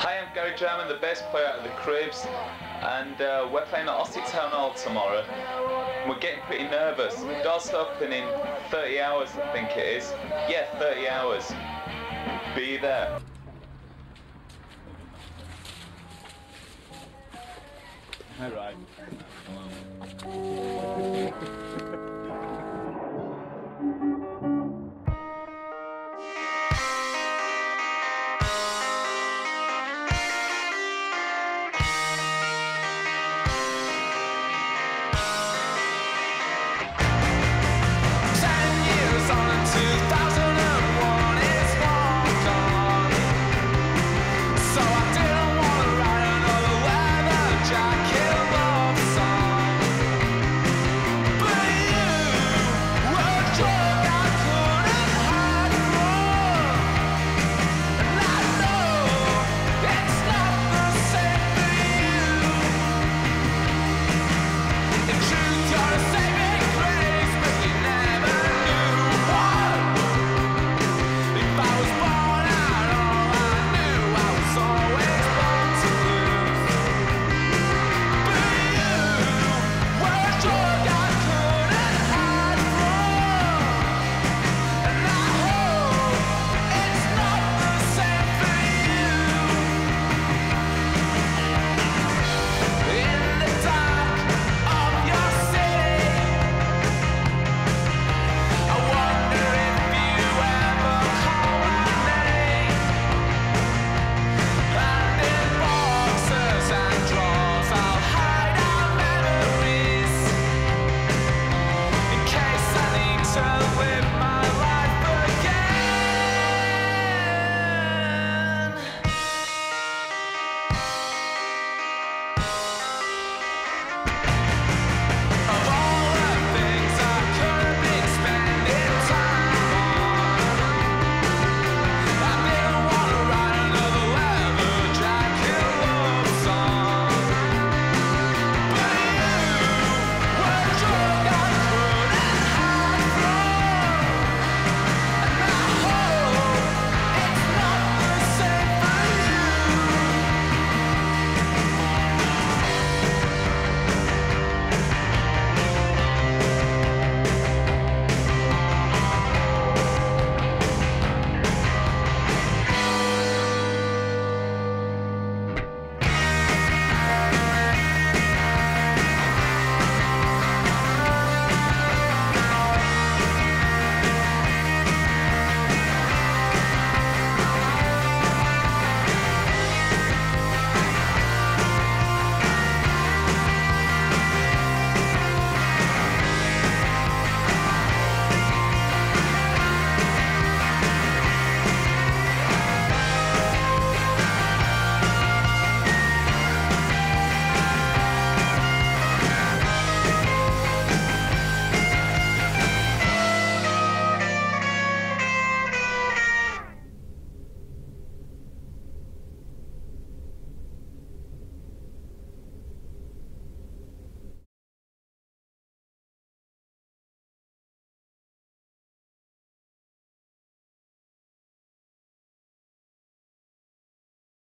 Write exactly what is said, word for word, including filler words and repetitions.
Hi, I'm Gary Jarman, the bass player at the Cribs, and uh, we're playing at Ossett Town Hall tomorrow. We're getting pretty nervous. The doors open in thirty hours, I think it is. Yeah, thirty hours. Be there. All right.